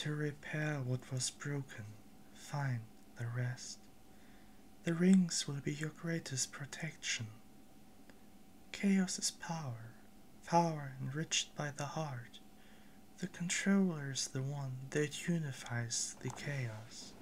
To repair what was broken, find the rest. The rings will be your greatest protection. Chaos is power, power enriched by the heart. The controller is the one that unifies the chaos.